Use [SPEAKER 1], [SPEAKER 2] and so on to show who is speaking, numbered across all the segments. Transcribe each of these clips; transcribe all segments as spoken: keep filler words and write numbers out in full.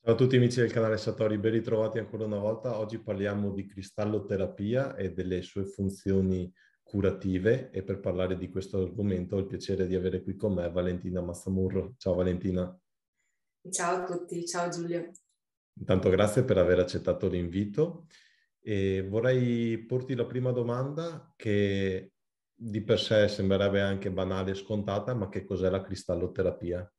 [SPEAKER 1] Ciao a tutti amici del canale Satori, ben ritrovati ancora una volta. Oggi parliamo di cristalloterapia e delle sue funzioni curative e per parlare di questo argomento ho il piacere di avere qui con me Valentina Massamurro. Ciao Valentina.
[SPEAKER 2] Ciao a tutti, ciao Giulio.
[SPEAKER 1] Intanto grazie per aver accettato l'invito e vorrei porti la prima domanda che di per sé sembrerebbe anche banale e scontata, ma che cos'è la cristalloterapia?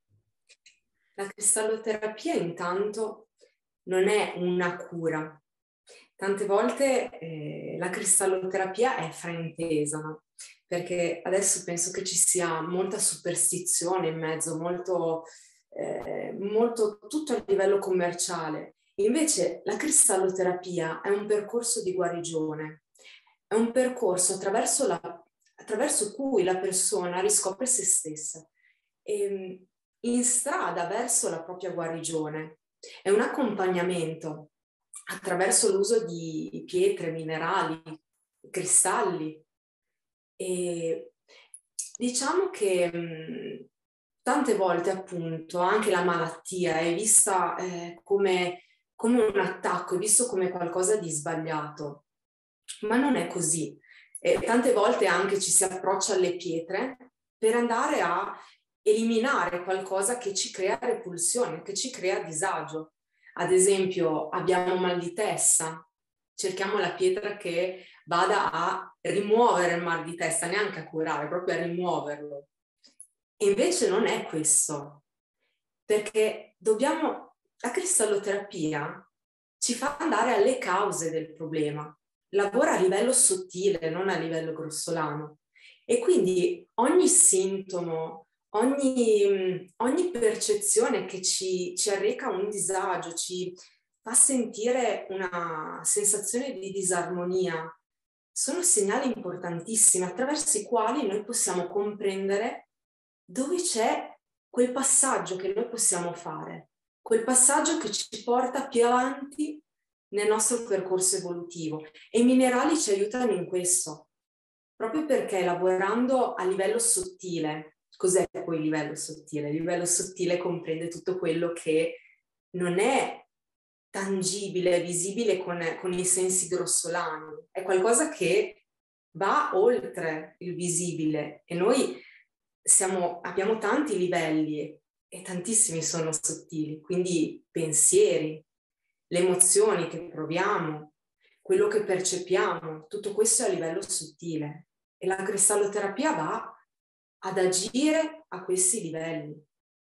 [SPEAKER 2] La cristalloterapia intanto non è una cura. Tante volte eh, la cristalloterapia è fraintesa, no? Perché adesso penso che ci sia molta superstizione in mezzo, molto, eh, molto tutto a livello commerciale. Invece la cristalloterapia è un percorso di guarigione, è un percorso attraverso, la, attraverso cui la persona riscopre se stessa. E, in strada verso la propria guarigione. È un accompagnamento attraverso l'uso di pietre, minerali, cristalli. E diciamo che mh, tante volte appunto anche la malattia è vista eh, come, come un attacco, è visto come qualcosa di sbagliato, ma non è così. E tante volte anche ci si approccia alle pietre per andare a eliminare qualcosa che ci crea repulsione, che ci crea disagio. Ad esempio, abbiamo mal di testa, cerchiamo la pietra che vada a rimuovere il mal di testa, neanche a curare, proprio a rimuoverlo. E invece non è questo, perché dobbiamo, la cristalloterapia ci fa andare alle cause del problema, lavora a livello sottile, non a livello grossolano. E quindi ogni sintomo, ogni, ogni percezione che ci, ci arreca un disagio, ci fa sentire una sensazione di disarmonia, sono segnali importantissimi attraverso i quali noi possiamo comprendere dove c'è quel passaggio che noi possiamo fare, quel passaggio che ci porta più avanti nel nostro percorso evolutivo. E i minerali ci aiutano in questo, proprio perché lavorando a livello sottile, cos'è poi il livello sottile? Il livello sottile comprende tutto quello che non è tangibile, visibile con, con i sensi grossolani, è qualcosa che va oltre il visibile e noi siamo, abbiamo tanti livelli e tantissimi sono sottili, quindi pensieri, le emozioni che proviamo, quello che percepiamo, tutto questo è a livello sottile e la cristalloterapia va ad agire a questi livelli.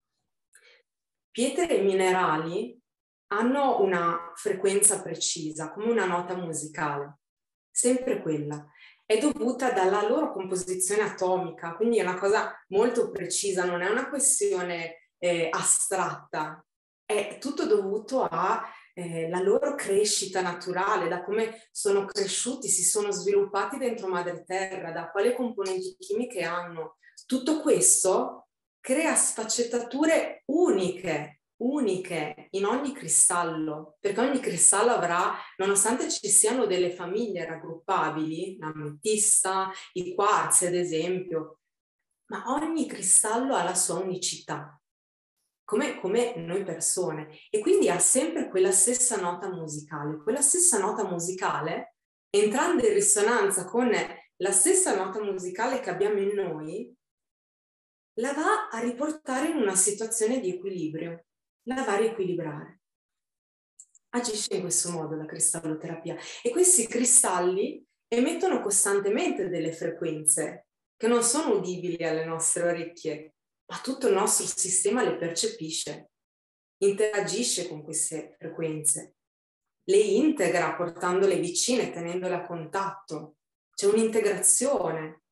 [SPEAKER 2] Pietre e minerali hanno una frequenza precisa, come una nota musicale, sempre quella. È dovuta dalla loro composizione atomica, quindi è una cosa molto precisa, non è una questione eh, astratta, è tutto dovuto alla eh, loro crescita naturale, da come sono cresciuti, si sono sviluppati dentro madre terra, da quali componenti chimiche hanno. Tutto questo crea sfaccettature uniche, uniche in ogni cristallo, perché ogni cristallo avrà, nonostante ci siano delle famiglie raggruppabili, l'ametista, i quarzi ad esempio, ma ogni cristallo ha la sua unicità, come, come noi persone, e quindi ha sempre quella stessa nota musicale. Quella stessa nota musicale, entrando in risonanza con la stessa nota musicale che abbiamo in noi, la va a riportare in una situazione di equilibrio, la va a riequilibrare. Agisce in questo modo la cristalloterapia e questi cristalli emettono costantemente delle frequenze che non sono udibili alle nostre orecchie, ma tutto il nostro sistema le percepisce, interagisce con queste frequenze, le integra portandole vicine, tenendole a contatto. C'è un'integrazione.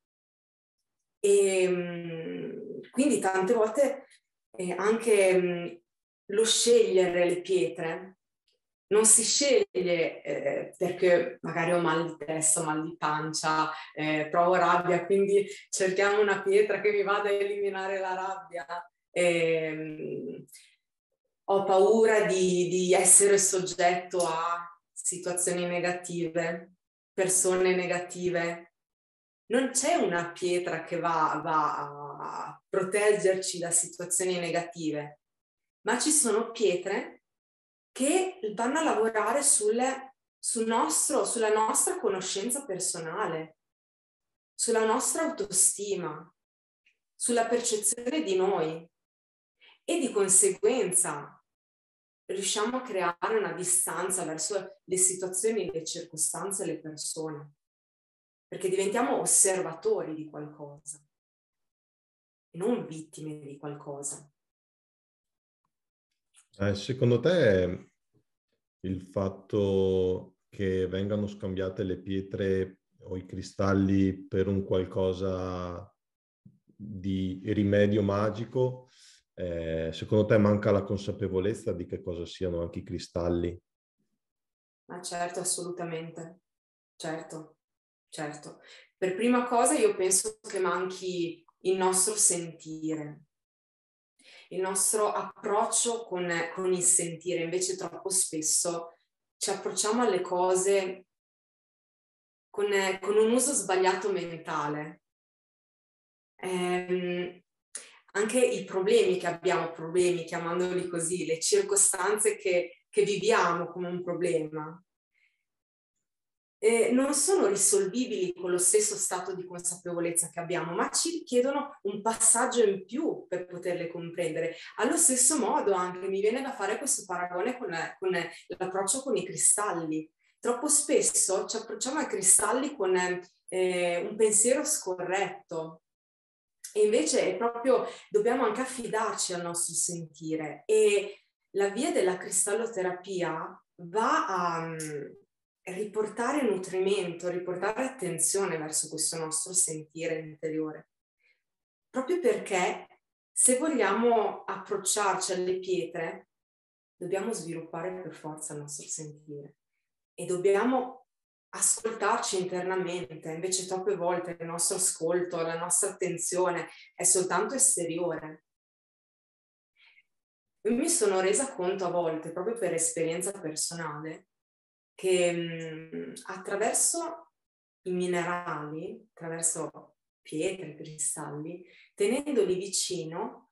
[SPEAKER 2] E quindi tante volte eh, anche mh, lo scegliere le pietre non si sceglie eh, perché magari ho mal di testa, mal di pancia, eh, provo rabbia, quindi cerchiamo una pietra che mi vada a eliminare la rabbia. E, mh, ho paura di, di essere soggetto a situazioni negative, persone negative. Non c'è una pietra che va, va a proteggerci da situazioni negative, ma ci sono pietre che vanno a lavorare sulle, sul nostro, sulla nostra conoscenza personale, sulla nostra autostima, sulla percezione di noi, e di conseguenza riusciamo a creare una distanza verso le situazioni, le circostanze, le persone, perché diventiamo osservatori di qualcosa e non vittime di qualcosa.
[SPEAKER 1] Eh, secondo te il fatto che vengano scambiate le pietre o i cristalli per un qualcosa di rimedio magico, eh, secondo te manca la consapevolezza di che cosa siano anche i cristalli?
[SPEAKER 2] Ma certo, assolutamente, certo, certo. Per prima cosa io penso che manchi il nostro sentire, il nostro approccio con, con il sentire. Invece troppo spesso ci approcciamo alle cose con, con un uso sbagliato mentale. Ehm, anche i problemi che abbiamo, problemi, chiamandoli così, le circostanze che, che viviamo come un problema, Eh, non sono risolvibili con lo stesso stato di consapevolezza che abbiamo, ma ci richiedono un passaggio in più per poterle comprendere. Allo stesso modo anche mi viene da fare questo paragone con, con l'approccio con i cristalli. Troppo spesso ci approcciamo ai cristalli con eh, un pensiero scorretto, e invece è proprio, dobbiamo anche affidarci al nostro sentire, e la via della cristalloterapia va a riportare nutrimento, riportare attenzione verso questo nostro sentire interiore. Proprio perché se vogliamo approcciarci alle pietre, dobbiamo sviluppare per forza il nostro sentire e dobbiamo ascoltarci internamente. Invece troppe volte il nostro ascolto, la nostra attenzione è soltanto esteriore. Io mi sono resa conto a volte, proprio per esperienza personale, che mh, attraverso i minerali, attraverso pietre, cristalli, tenendoli vicino,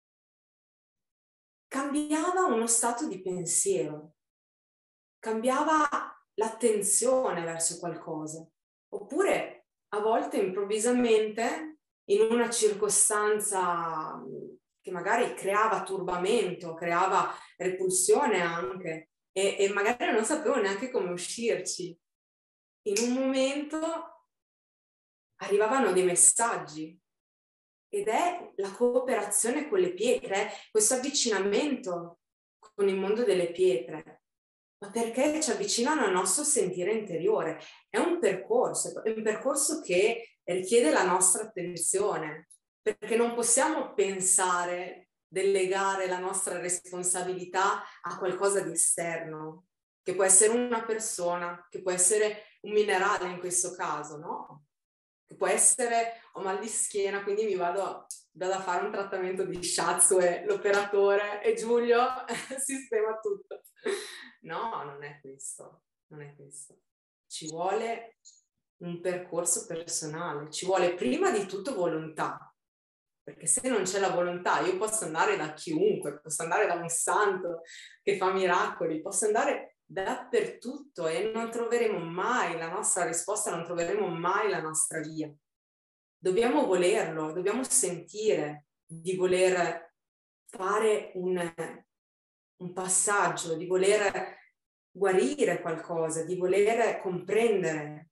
[SPEAKER 2] cambiava uno stato di pensiero, cambiava l'attenzione verso qualcosa, oppure a volte improvvisamente in una circostanza che magari creava turbamento, creava repulsione anche, e, e magari non sapevo neanche come uscirci. In un momento arrivavano dei messaggi, ed è la cooperazione con le pietre, questo avvicinamento con il mondo delle pietre, ma perché ci avvicinano al nostro sentire interiore. È un percorso, è un percorso che richiede la nostra attenzione, perché non possiamo pensare, delegare la nostra responsabilità a qualcosa di esterno, che può essere una persona, che può essere un minerale in questo caso, no? Che può essere ho mal di schiena, quindi mi vado, vado a fare un trattamento di shiatsu e l'operatore e Giulio sistema tutto. No, non è questo, non è questo. Ci vuole un percorso personale, ci vuole prima di tutto volontà, perché se non c'è la volontà io posso andare da chiunque, posso andare da un santo che fa miracoli, posso andare dappertutto e non troveremo mai la nostra risposta, non troveremo mai la nostra via. Dobbiamo volerlo, dobbiamo sentire di voler fare un, un passaggio, di voler guarire qualcosa, di voler comprendere,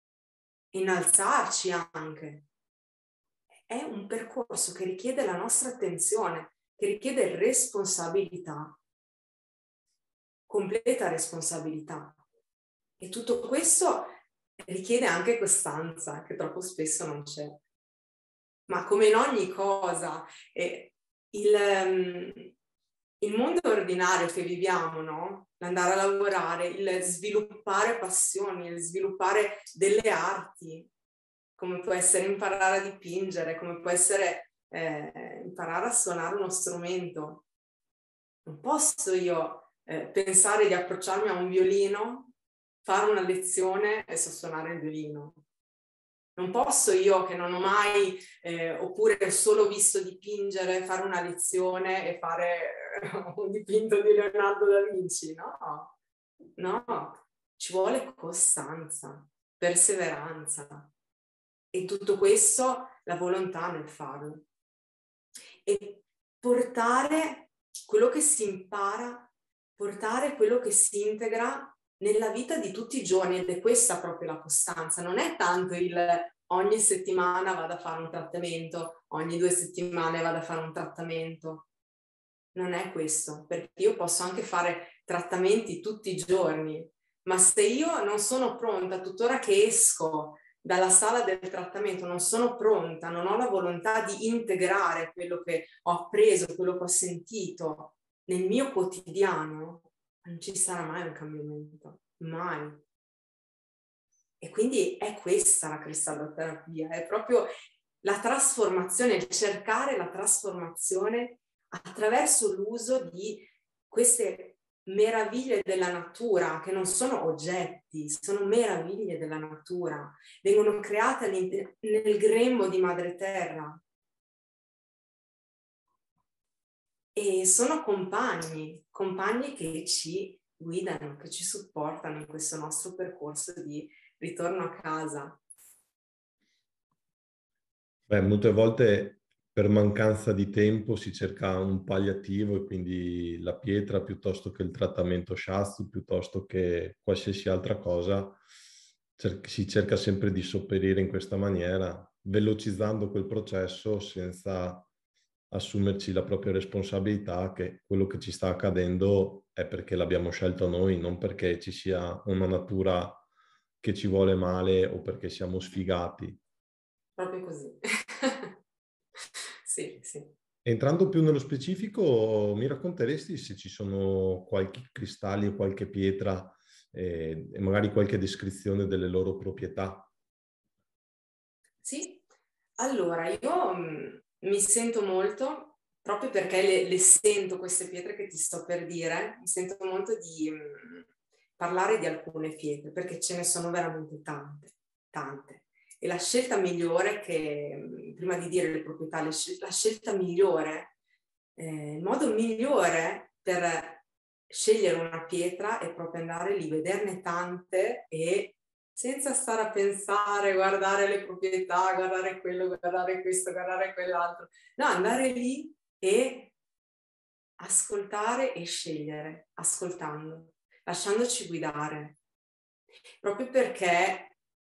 [SPEAKER 2] innalzarci anche. È un percorso che richiede la nostra attenzione, che richiede responsabilità, completa responsabilità. E tutto questo richiede anche costanza, che troppo spesso non c'è. Ma come in ogni cosa, eh, il, um, il mondo ordinario che viviamo, no? L'andare a lavorare, il sviluppare passioni, il sviluppare delle arti, come può essere imparare a dipingere, come può essere eh, imparare a suonare uno strumento. Non posso io eh, pensare di approcciarmi a un violino, fare una lezione e so suonare il violino. Non posso io, che non ho mai, eh, oppure solo visto dipingere, fare una lezione e fare un dipinto di Leonardo da Vinci, no, no, ci vuole costanza, perseveranza e tutto questo la volontà nel farlo e portare quello che si impara, portare quello che si integra nella vita di tutti i giorni, ed è questa proprio la costanza, non è tanto il ogni settimana vado a fare un trattamento, ogni due settimane vado a fare un trattamento, non è questo, perché io posso anche fare trattamenti tutti i giorni, ma se io non sono pronta, tuttora che esco dalla sala del trattamento, non sono pronta, non ho la volontà di integrare quello che ho appreso, quello che ho sentito nel mio quotidiano, non ci sarà mai un cambiamento, mai. E quindi è questa la cristalloterapia, è proprio la trasformazione, il cercare la trasformazione attraverso l'uso di queste meraviglie della natura, che non sono oggetti, sono meraviglie della natura, vengono create nel grembo di Madre Terra e sono compagni, compagni che ci guidano, che ci supportano in questo nostro percorso di ritorno a casa.
[SPEAKER 1] Beh, molte volte per mancanza di tempo si cerca un palliativo e quindi la pietra piuttosto che il trattamento shiatsu, piuttosto che qualsiasi altra cosa, cer- si cerca sempre di sopperire in questa maniera, velocizzando quel processo senza assumerci la propria responsabilità che quello che ci sta accadendo è perché l'abbiamo scelto noi, non perché ci sia una natura che ci vuole male o perché siamo sfigati.
[SPEAKER 2] Proprio così. Sì, sì.
[SPEAKER 1] Entrando più nello specifico, mi racconteresti se ci sono qualche cristalli o qualche pietra eh, e magari qualche descrizione delle loro proprietà?
[SPEAKER 2] Sì, allora io mh, mi sento molto, proprio perché le, le sento queste pietre che ti sto per dire, mi sento molto di mh, parlare di alcune pietre, perché ce ne sono veramente tante, tante. E la scelta migliore che, prima di dire le proprietà, le scel- la scelta migliore, eh, il modo migliore per scegliere una pietra è proprio andare lì, vederne tante e senza stare a pensare, guardare le proprietà, guardare quello, guardare questo, guardare quell'altro. No, andare lì e ascoltare e scegliere, ascoltando, lasciandoci guidare. Proprio perché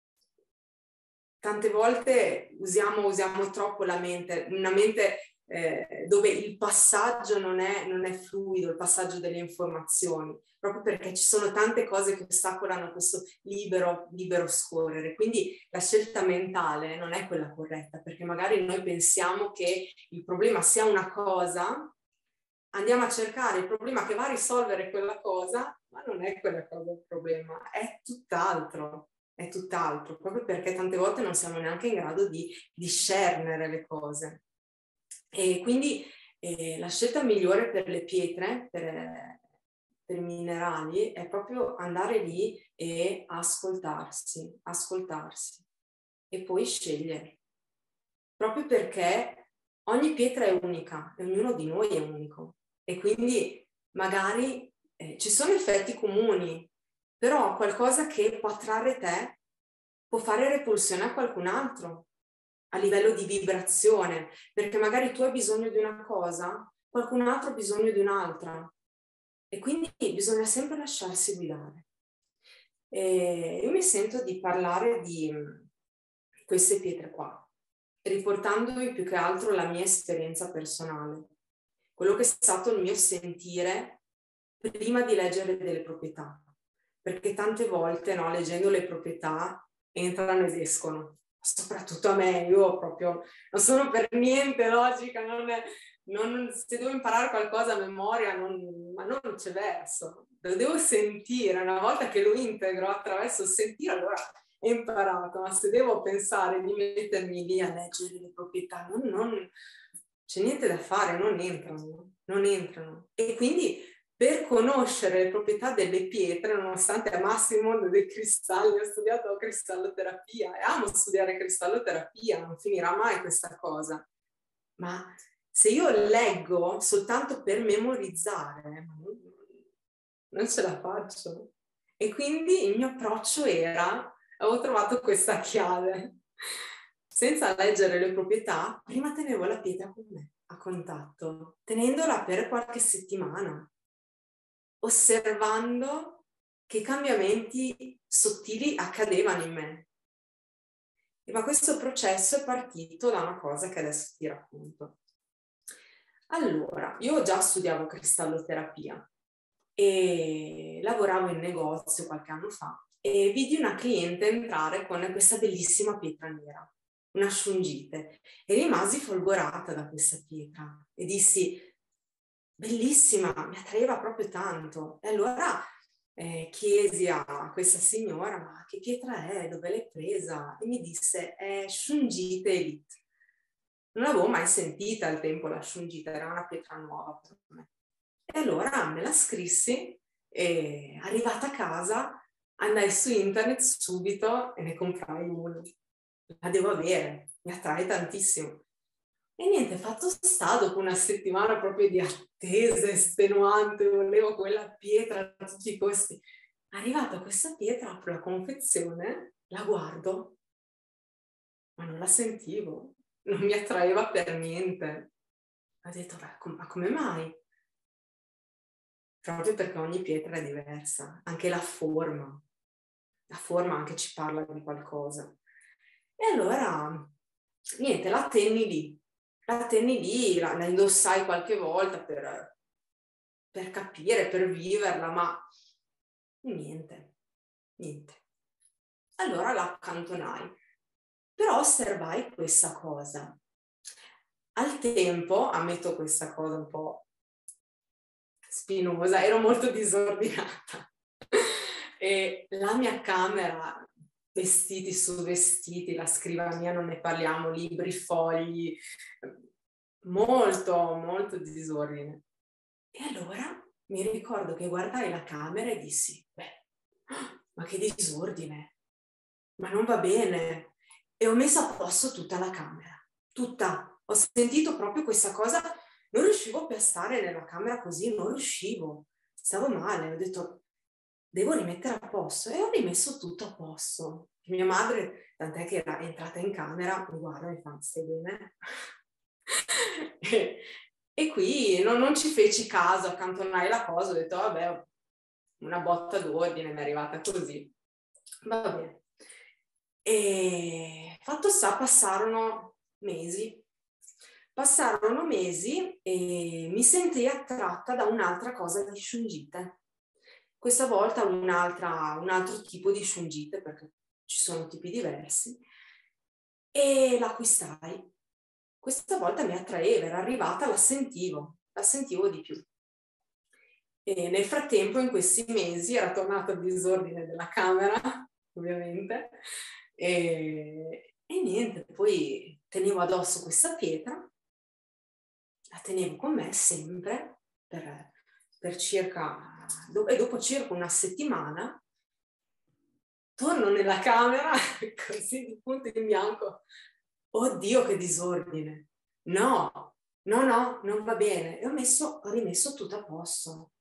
[SPEAKER 2] tante volte usiamo, usiamo troppo la mente, una mente eh, dove il passaggio non è, non è fluido, il passaggio delle informazioni, proprio perché ci sono tante cose che ostacolano questo libero, libero scorrere. Quindi la scelta mentale non è quella corretta, perché magari noi pensiamo che il problema sia una cosa, andiamo a cercare il problema che va a risolvere quella cosa, ma non è quella cosa il problema, è tutt'altro. È tutt'altro, proprio perché tante volte non siamo neanche in grado di discernere le cose. E quindi eh, la scelta migliore per le pietre, per, per i minerali, è proprio andare lì e ascoltarsi, ascoltarsi e poi scegliere. Proprio perché ogni pietra è unica e ognuno di noi è unico. E quindi magari eh, ci sono effetti comuni, però qualcosa che può attrarre te può fare repulsione a qualcun altro a livello di vibrazione, perché magari tu hai bisogno di una cosa, qualcun altro ha bisogno di un'altra e quindi bisogna sempre lasciarsi guidare. E io mi sento di parlare di queste pietre qua, riportandovi più che altro la mia esperienza personale, quello che è stato il mio sentire prima di leggere delle proprietà, perché tante volte, no, leggendo le proprietà entrano ed escono, soprattutto a me, io proprio non sono per niente logica, non è, non, se devo imparare qualcosa a memoria, non, ma non c'è verso, lo devo sentire, una volta che lo integro attraverso il sentire, allora è imparato, ma se devo pensare di mettermi lì a leggere le proprietà, non, non c'è niente da fare, non entrano, non entrano. E quindi per conoscere le proprietà delle pietre, nonostante amassi il mondo dei cristalli, ho studiato cristalloterapia e amo studiare cristalloterapia, non finirà mai questa cosa. Ma se io leggo soltanto per memorizzare, non ce la faccio. E quindi il mio approccio era, avevo trovato questa chiave. Senza leggere le proprietà, prima tenevo la pietra con me, a contatto, tenendola per qualche settimana, osservando che cambiamenti sottili accadevano in me. E ma questo processo è partito da una cosa che adesso ti racconto. Allora, io già studiavo cristalloterapia e lavoravo in negozio qualche anno fa e vidi una cliente entrare con questa bellissima pietra nera, una shungite, e rimasi folgorata da questa pietra e dissi: bellissima, mi attraeva proprio tanto. E allora eh, chiesi a questa signora: ma che pietra è? Dove l'hai presa? E mi disse: è shungite elite. Non l'avevo mai sentita al tempo la shungite, era una pietra nuova per me. E allora me la scrissi e arrivata a casa andai su internet subito e ne comprai uno. La devo avere, mi attrae tantissimo. E niente, fatto sta, dopo una settimana proprio di attesa estenuante, volevo quella pietra a tutti i costi. Arrivata questa pietra, apro la confezione, la guardo, ma non la sentivo, non mi attraeva per niente. Ho detto: ma come mai? Proprio perché ogni pietra è diversa, anche la forma. La forma anche ci parla di qualcosa. E allora, niente, la tenni lì. La tenni lì, la, la indossai qualche volta per, per capire, per viverla, ma niente, niente. Allora la accantonai. Però osservai questa cosa. Al tempo, ammetto questa cosa un po' spinosa, ero molto disordinata. E la mia camera, vestiti su vestiti, la scrivania non ne parliamo, libri, fogli, molto, molto disordine. E allora mi ricordo che guardai la camera e dissi: beh, ma che disordine, ma non va bene. E ho messo a posto tutta la camera, tutta. Ho sentito proprio questa cosa, non riuscivo più a stare nella camera così, non riuscivo, stavo male, ho detto: devo rimettere a posto, e ho rimesso tutto a posto. Mia madre, tant'è che era entrata in camera, mi guarda e mi fa: stai bene? e, e qui non, non ci feci caso, accantonai la cosa, ho detto: vabbè, una botta d'ordine, mi è arrivata così, va bene. E fatto sta, passarono mesi, passarono mesi e mi sentii attratta da un'altra cosa di shungite. Questa volta un'altra, un altro tipo di shungite, perché ci sono tipi diversi, e l'acquistai. Questa volta mi attraeva, era arrivata, la sentivo, la sentivo di più. E nel frattempo, in questi mesi, era tornato il disordine della camera, ovviamente, e, e niente, poi tenevo addosso questa pietra, la tenevo con me sempre per, per circa, e dopo circa una settimana torno nella camera così di punto in bianco: oddio che disordine, no, no, no, non va bene. E ho, messo, ho rimesso tutto a posto.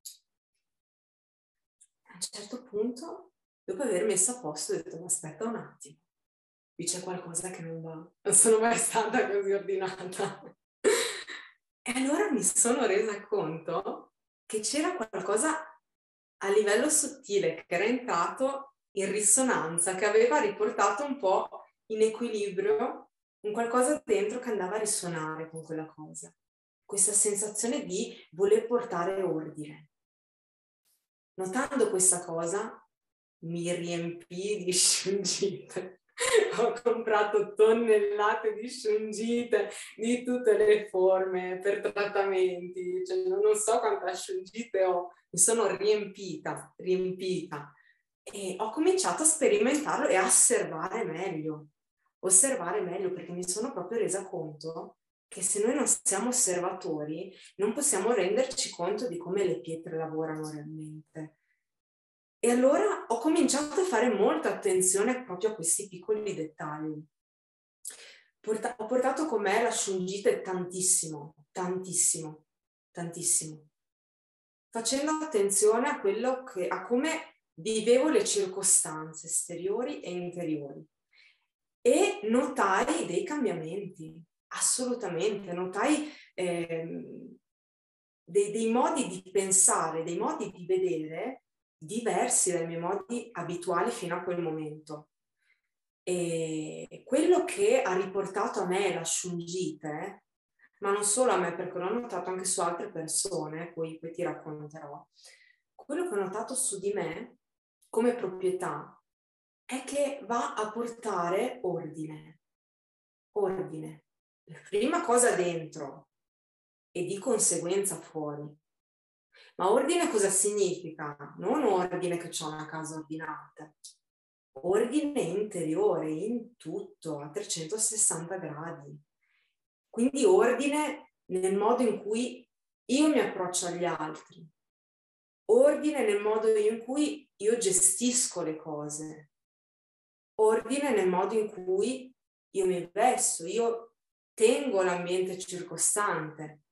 [SPEAKER 2] A un certo punto, dopo aver messo a posto, ho detto: ma aspetta un attimo, qui c'è qualcosa che non va, non sono mai stata così ordinata. E allora mi sono resa conto che c'era qualcosa a livello sottile che era entrato in risonanza, che aveva riportato un po' in equilibrio un qualcosa dentro che andava a risuonare con quella cosa. Questa sensazione di voler portare ordine. Notando questa cosa, mi riempii di shungite. Ho comprato tonnellate di shungite di tutte le forme per trattamenti, cioè non so quanta shungite ho, mi sono riempita, riempita e ho cominciato a sperimentarlo e a osservare meglio, osservare meglio perché mi sono proprio resa conto che se noi non siamo osservatori non possiamo renderci conto di come le pietre lavorano realmente. E allora ho cominciato a fare molta attenzione proprio a questi piccoli dettagli. porta- ho portato con me la shungite tantissimo, tantissimo, tantissimo, facendo attenzione a quello che, a come vivevo le circostanze esteriori e interiori. E notai dei cambiamenti, assolutamente, notai ehm, dei, dei modi di pensare, dei modi di vedere diversi dai miei modi abituali fino a quel momento. E quello che ha riportato a me la shungite, ma non solo a me, perché l'ho notato anche su altre persone, poi, poi ti racconterò, quello che ho notato su di me come proprietà è che va a portare ordine, ordine. La prima cosa dentro e di conseguenza fuori. Ma ordine cosa significa? Non ordine che c'ho una casa ordinata, ordine interiore in tutto, a trecentosessanta gradi. Quindi ordine nel modo in cui io mi approccio agli altri, ordine nel modo in cui io gestisco le cose, ordine nel modo in cui io mi vesto, io tengo l'ambiente circostante.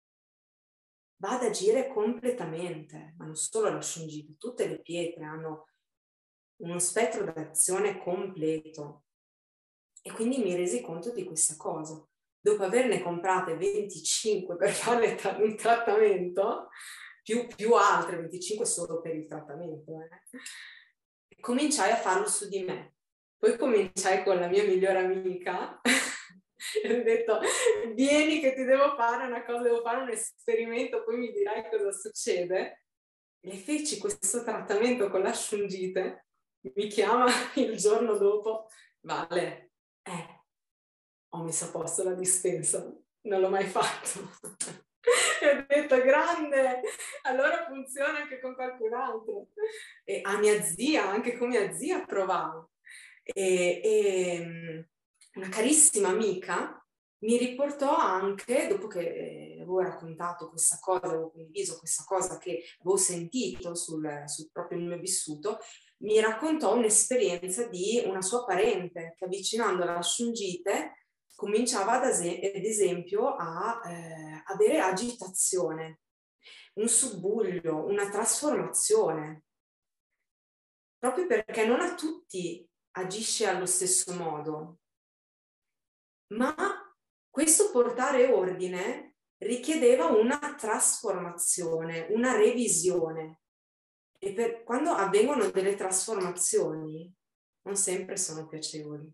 [SPEAKER 2] Va ad agire completamente, ma non solo la shungite, tutte le pietre hanno uno spettro d'azione completo. E quindi mi resi conto di questa cosa. Dopo averne comprate venticinque per fare un trattamento, più, più altre, venticinque solo per il trattamento, eh. Cominciai a farlo su di me. Poi cominciai con la mia migliore amica e ho detto, vieni che ti devo fare una cosa, devo fare un esperimento, poi mi dirai cosa succede. Le feci questo trattamento con la shungite, mi chiama il giorno dopo, Vale, eh, ho messo a posto la dispensa, non l'ho mai fatto. E ho detto, grande, allora funziona anche con qualcun altro. E a mia zia, anche con mia zia provavo. E, e una carissima amica mi riportò anche, dopo che avevo raccontato questa cosa, avevo condiviso questa cosa che avevo sentito sul, sul proprio mio vissuto, mi raccontò un'esperienza di una sua parente che, avvicinando la shungite, cominciava ad, ad esempio a eh, avere agitazione, un subbuglio, una trasformazione, proprio perché non a tutti agisce allo stesso modo. Ma questo portare ordine richiedeva una trasformazione, una revisione. E per, quando avvengono delle trasformazioni, non sempre sono piacevoli.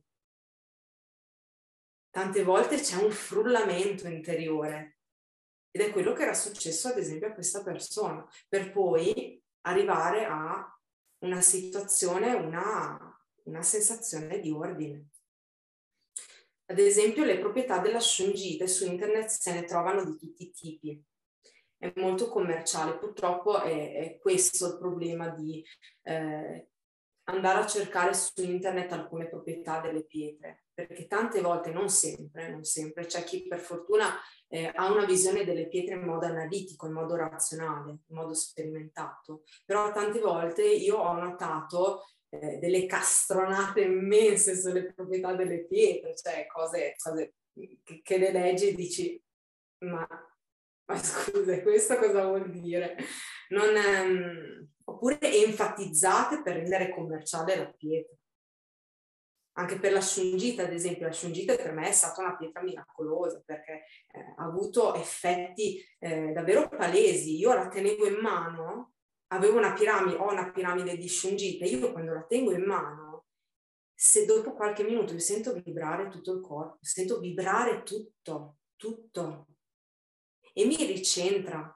[SPEAKER 2] Tante volte c'è un frullamento interiore. Ed è quello che era successo, ad esempio, a questa persona, per poi arrivare a una situazione, una, una sensazione di ordine. Ad esempio, le proprietà della shungite su internet se ne trovano di tutti i tipi. È molto commerciale, purtroppo è, è questo il problema di eh, andare a cercare su internet alcune proprietà delle pietre, perché tante volte, non sempre, non sempre, c'è chi per fortuna eh, ha una visione delle pietre in modo analitico, in modo razionale, in modo sperimentato, però tante volte io ho notato eh, delle castronate immense sulle proprietà delle pietre, cioè cose, cose che, che le leggi e dici, ma, ma scusa, questo cosa vuol dire? Non, ehm, oppure enfatizzate per rendere commerciale la pietra. Anche per la shungite, ad esempio, la shungite per me è stata una pietra miracolosa perché eh, ha avuto effetti eh, davvero palesi. Io la tenevo in mano, avevo una piramide, ho una piramide di shungite, io quando la tengo in mano, se dopo qualche minuto io sento vibrare tutto il corpo, sento vibrare tutto, tutto, e mi ricentra.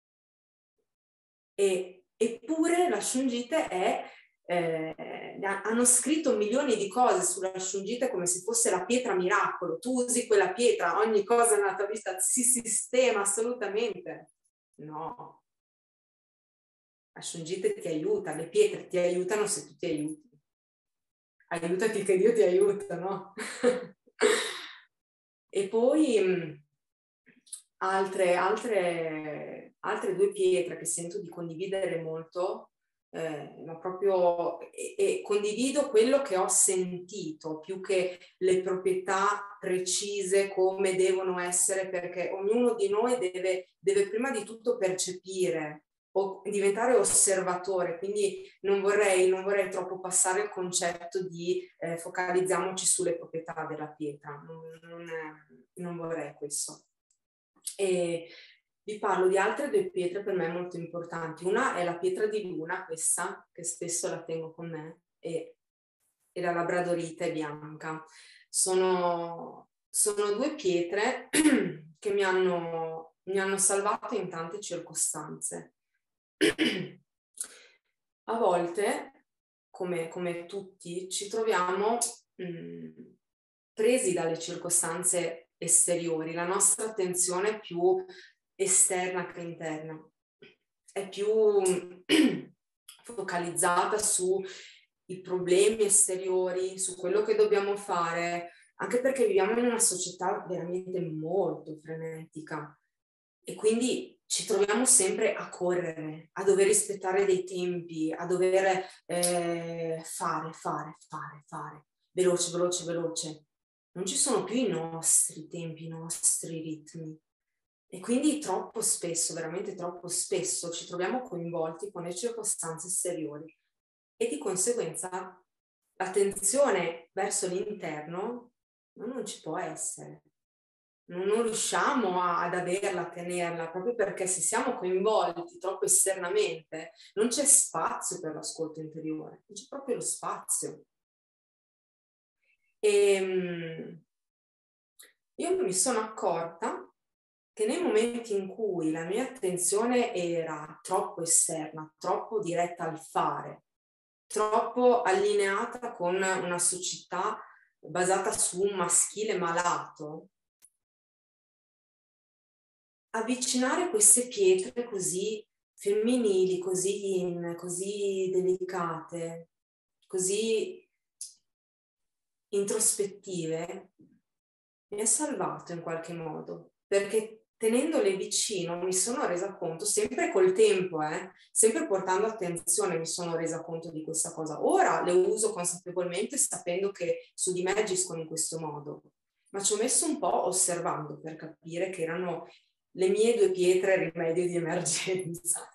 [SPEAKER 2] E, eppure la shungite è, eh, hanno scritto milioni di cose sulla shungite come se fosse la pietra miracolo, tu usi quella pietra, ogni cosa nella tua vita si sistema assolutamente. No, la shungite ti aiuta, le pietre ti aiutano se tu ti aiuti. Aiutati che Dio ti aiuta, no? E poi mh, altre, altre, altre due pietre che sento di condividere molto eh, ma proprio e, e condivido quello che ho sentito, più che le proprietà precise come devono essere, perché ognuno di noi deve, deve prima di tutto percepire o diventare osservatore, quindi non vorrei, non vorrei troppo passare il concetto di eh, focalizziamoci sulle proprietà della pietra, non, non, non vorrei questo. E vi parlo di altre due pietre per me molto importanti. Una è la pietra di luna, questa, che spesso la tengo con me, e, e la labradorite bianca. Sono, sono due pietre che mi hanno, mi hanno salvato in tante circostanze. A volte, come, come tutti, ci troviamo mh, presi dalle circostanze esteriori, la nostra attenzione è più esterna che interna, è più focalizzata sui problemi esteriori, su quello che dobbiamo fare, anche perché viviamo in una società veramente molto frenetica e quindi ci troviamo sempre a correre, a dover rispettare dei tempi, a dover eh, fare, fare, fare, fare, veloce, veloce, veloce. Non ci sono più i nostri tempi, i nostri ritmi. E quindi troppo spesso, veramente troppo spesso, ci troviamo coinvolti con le circostanze esteriori e di conseguenza l'attenzione verso l'interno non ci può essere. Non riusciamo a, ad averla, a tenerla, proprio perché se siamo coinvolti troppo esternamente non c'è spazio per l'ascolto interiore, non c'è proprio lo spazio. E io mi sono accorta che nei momenti in cui la mia attenzione era troppo esterna, troppo diretta al fare, troppo allineata con una società basata su un maschile malato, avvicinare queste pietre così femminili, così yin, così delicate, così introspettive, mi ha salvato in qualche modo, perché tenendole vicino mi sono resa conto, sempre col tempo, eh, sempre portando attenzione mi sono resa conto di questa cosa. Ora le uso consapevolmente sapendo che su di me agiscono in questo modo, ma ci ho messo un po' osservando per capire che erano le mie due pietre rimedio di emergenza.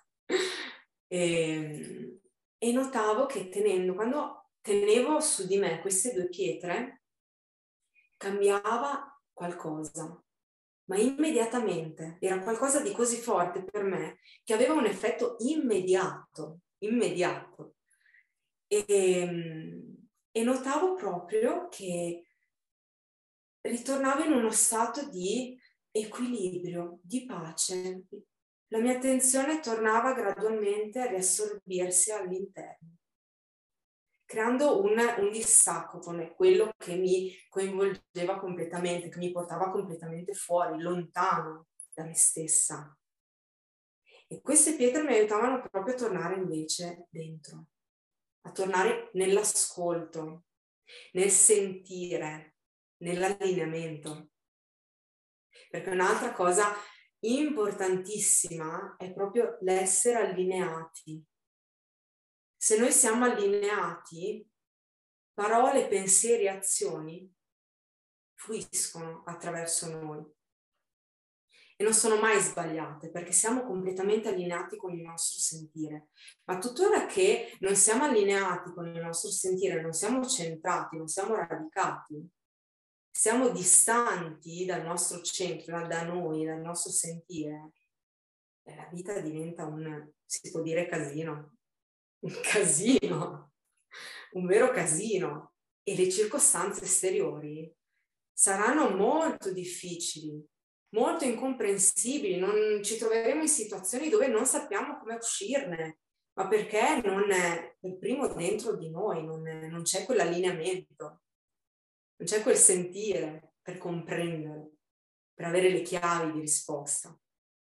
[SPEAKER 2] e, e notavo che tenendo, quando tenevo su di me queste due pietre, cambiava qualcosa, ma immediatamente. Era qualcosa di così forte per me che aveva un effetto immediato, immediato. E, e notavo proprio che ritornavo in uno stato di equilibrio, di pace. La mia attenzione tornava gradualmente a riassorbirsi all'interno, creando un, un distacco con quello che mi coinvolgeva completamente, che mi portava completamente fuori, lontano da me stessa. E queste pietre mi aiutavano proprio a tornare invece dentro, a tornare nell'ascolto, nel sentire, nell'allineamento. Perché un'altra cosa importantissima è proprio l'essere allineati. Se noi siamo allineati, parole, pensieri, azioni fluiscono attraverso noi e non sono mai sbagliate perché siamo completamente allineati con il nostro sentire. Ma tuttora che non siamo allineati con il nostro sentire, non siamo centrati, non siamo radicati, siamo distanti dal nostro centro, da noi, dal nostro sentire, la vita diventa un, si può dire, casino, un casino, un vero casino. E le circostanze esteriori saranno molto difficili, molto incomprensibili, non ci troveremo in situazioni dove non sappiamo come uscirne, ma perché non è il primo dentro di noi, non, è, non c'è quell'allineamento, non c'è quel sentire per comprendere, per avere le chiavi di risposta.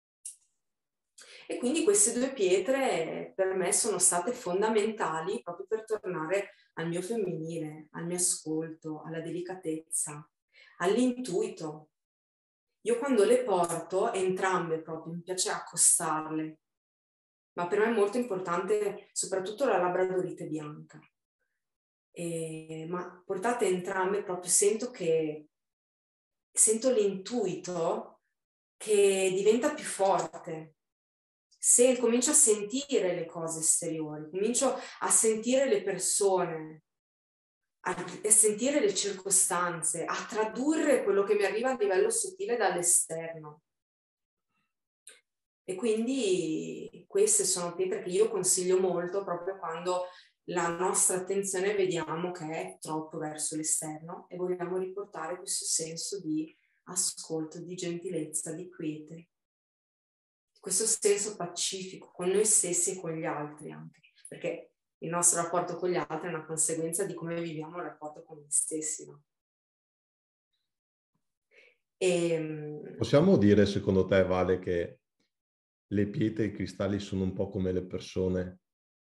[SPEAKER 2] E quindi queste due pietre per me sono state fondamentali proprio per tornare al mio femminile, al mio ascolto, alla delicatezza, all'intuito. Io quando le porto, entrambe proprio, mi piace accostarle, ma per me è molto importante soprattutto la labradorite bianca. E, ma portate entrambe, proprio sento che sento l'intuito che diventa più forte. Se comincio a sentire le cose esteriori, comincio a sentire le persone, a, a sentire le circostanze, a tradurre quello che mi arriva a livello sottile dall'esterno. E quindi queste sono pietre che io consiglio molto proprio quando la nostra attenzione vediamo che è troppo verso l'esterno e vogliamo riportare questo senso di ascolto, di gentilezza, di quiete, questo senso pacifico con noi stessi e con gli altri anche, perché il nostro rapporto con gli altri è una conseguenza di come viviamo il rapporto con noi stessi, no? E,
[SPEAKER 1] Possiamo dire, secondo te, Vale, che le pietre e i cristalli sono un po' come le persone?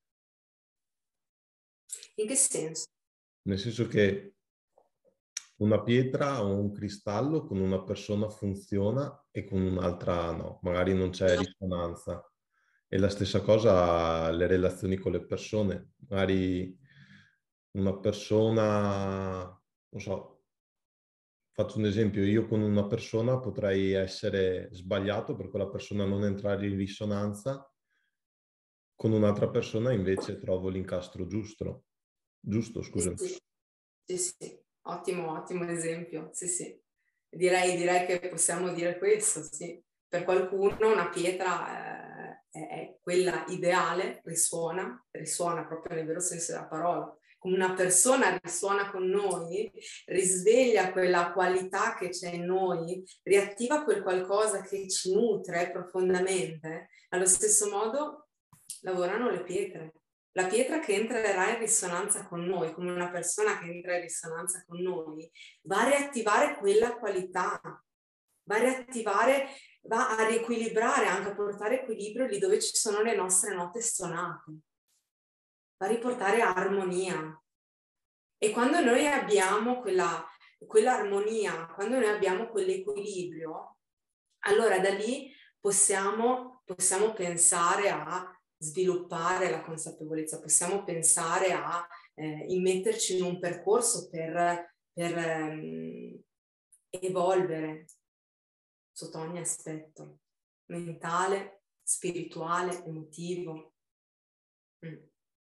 [SPEAKER 2] in che senso?
[SPEAKER 1] Nel senso che una pietra o un cristallo con una persona funziona e con un'altra no, magari non c'è risonanza. E la stessa cosa le relazioni con le persone. Magari una persona, non so, faccio un esempio, io con una persona potrei essere sbagliato per quella persona non entrare in risonanza, con un'altra persona invece trovo l'incastro giusto. Giusto, scusami.
[SPEAKER 2] Sì, sì, sì, ottimo, ottimo esempio, sì, sì. Direi, direi che possiamo dire questo, sì. Per qualcuno una pietra eh, è, è quella ideale, risuona, risuona proprio nel vero senso della parola. Come una persona risuona con noi, risveglia quella qualità che c'è in noi, riattiva quel qualcosa che ci nutre profondamente, allo stesso modo lavorano le pietre. La pietra che entrerà in risonanza con noi, come una persona che entra in risonanza con noi, va a riattivare quella qualità, va a riattivare, va a riequilibrare, anche a portare equilibrio lì dove ci sono le nostre note stonate, va a riportare armonia. E quando noi abbiamo quella, quell'armonia, quando noi abbiamo quell'equilibrio, allora da lì possiamo, possiamo pensare a sviluppare la consapevolezza, possiamo pensare a eh, immetterci in un percorso per, per ehm, evolvere sotto ogni aspetto, mentale, spirituale, emotivo. Mm.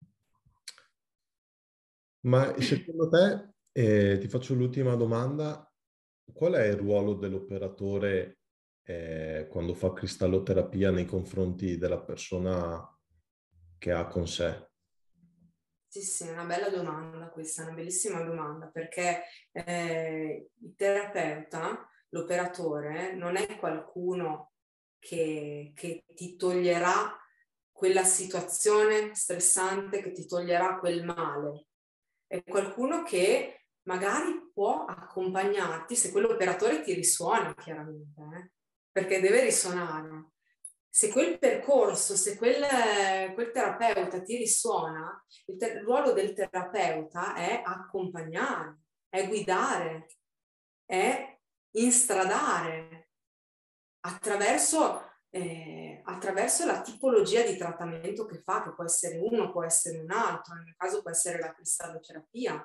[SPEAKER 1] Ma secondo te, eh, ti faccio l'ultima domanda, qual è il ruolo dell'operatore eh, quando fa cristalloterapia nei confronti della persona che ha con sé?
[SPEAKER 2] Sì, sì, è una bella domanda questa, è una bellissima domanda, perché eh, il terapeuta, l'operatore, non è qualcuno che, che ti toglierà quella situazione stressante, che ti toglierà quel male. È qualcuno che magari può accompagnarti, se quell'operatore ti risuona chiaramente, eh, perché deve risuonare. Se quel percorso, se quel, quel terapeuta ti risuona, il, ter- il ruolo del terapeuta è accompagnare, è guidare, è instradare attraverso, eh, attraverso la tipologia di trattamento che fa, che può essere uno, può essere un altro, nel mio caso può essere la cristalloterapia.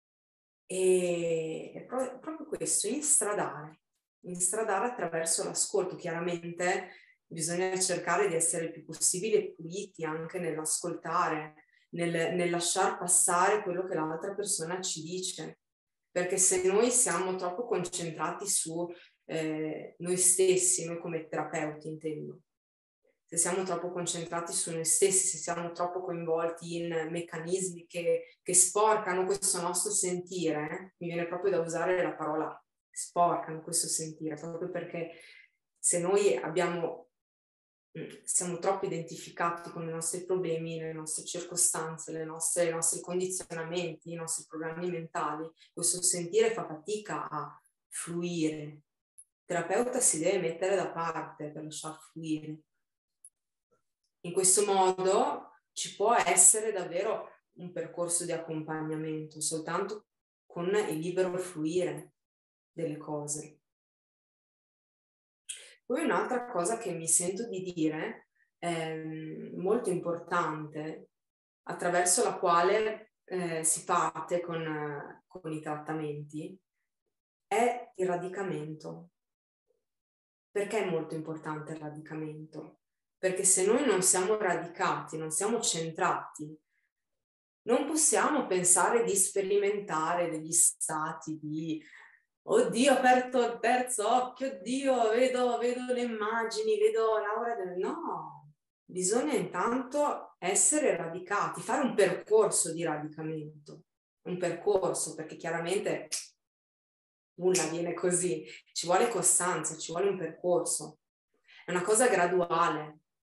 [SPEAKER 2] E è pro- proprio questo, instradare, instradare attraverso l'ascolto. Chiaramente bisogna cercare di essere il più possibile puliti anche nell'ascoltare, nel, nel lasciar passare quello che l'altra persona ci dice, perché se noi siamo troppo concentrati su eh, noi stessi, noi come terapeuti intendo, se siamo troppo concentrati su noi stessi, se siamo troppo coinvolti in meccanismi che, che sporcano questo nostro sentire, eh? Mi viene proprio da usare la parola sporcano questo sentire, proprio perché se noi abbiamo, siamo troppo identificati con i nostri problemi, le nostre circostanze, le nostre, i nostri condizionamenti, i nostri programmi mentali, questo sentire fa fatica a fluire. Il terapeuta si deve mettere da parte per lasciar fluire. In questo modo ci può essere davvero un percorso di accompagnamento, soltanto con il libero fluire delle cose. Poi un'altra cosa che mi sento di dire eh, molto importante attraverso la quale eh, si parte con, eh, con i trattamenti è il radicamento. Perché è molto importante il radicamento? Perché se noi non siamo radicati, non siamo centrati, non possiamo pensare di sperimentare degli stati di oddio, ho aperto il terzo occhio, oddio, vedo, vedo le immagini, vedo l'aura del... No, bisogna intanto essere radicati, fare un percorso di radicamento, un percorso, perché chiaramente nulla viene così, ci vuole costanza, ci vuole un percorso, è una cosa graduale.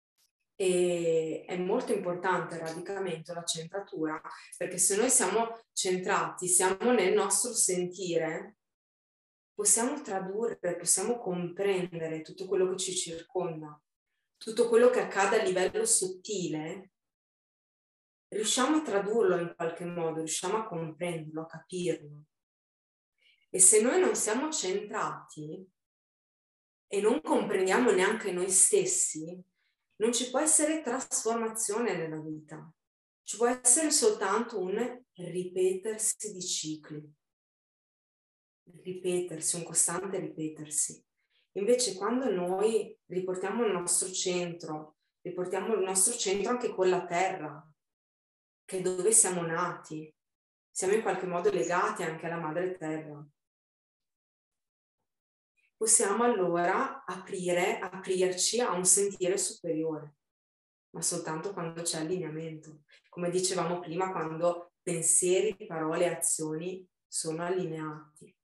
[SPEAKER 2] E è molto importante il radicamento, la centratura, perché se noi siamo centrati, siamo nel nostro sentire, possiamo tradurre, possiamo comprendere tutto quello che ci circonda, tutto quello che accade a livello sottile, riusciamo a tradurlo in qualche modo, riusciamo a comprenderlo, a capirlo. E se noi non siamo centrati e non comprendiamo neanche noi stessi, non ci può essere trasformazione nella vita. Ci può essere soltanto un ripetersi di cicli. Ripetersi, un costante ripetersi. Invece quando noi riportiamo il nostro centro, riportiamo il nostro centro anche con la terra, che è dove siamo nati, siamo in qualche modo legati anche alla madre terra. Possiamo allora aprire, aprirci a un sentire superiore, ma soltanto quando c'è allineamento. Come dicevamo prima, quando pensieri, parole e azioni sono allineati.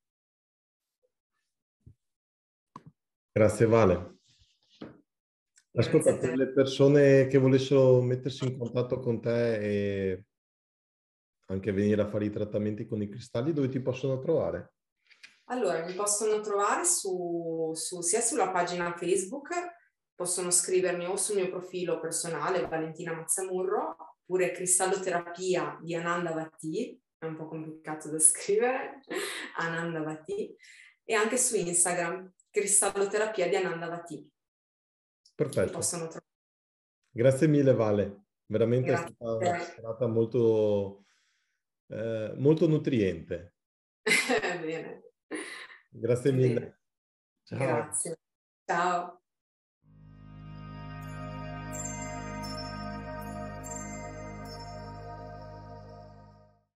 [SPEAKER 1] Grazie Vale. Ascolta, per le persone che volessero mettersi in contatto con te e anche venire a fare i trattamenti con i cristalli, dove ti possono trovare?
[SPEAKER 2] Allora, mi possono trovare su, su, sia sulla pagina Facebook, possono scrivermi o sul mio profilo personale, Valentina Mazzamurro, oppure Cristalloterapia di Ananda Vati, è un po' complicato da scrivere, Ananda Vati, e anche su Instagram, Cristalloterapia di Ananda Vati.
[SPEAKER 1] Perfetto.
[SPEAKER 2] Possono trovare.
[SPEAKER 1] Grazie mille Vale, veramente
[SPEAKER 2] Grazie.
[SPEAKER 1] è stata una serata molto, eh, molto nutriente.
[SPEAKER 2] Bene.
[SPEAKER 1] Grazie mille.
[SPEAKER 2] Bene.
[SPEAKER 1] Ciao.
[SPEAKER 2] Grazie. Ciao.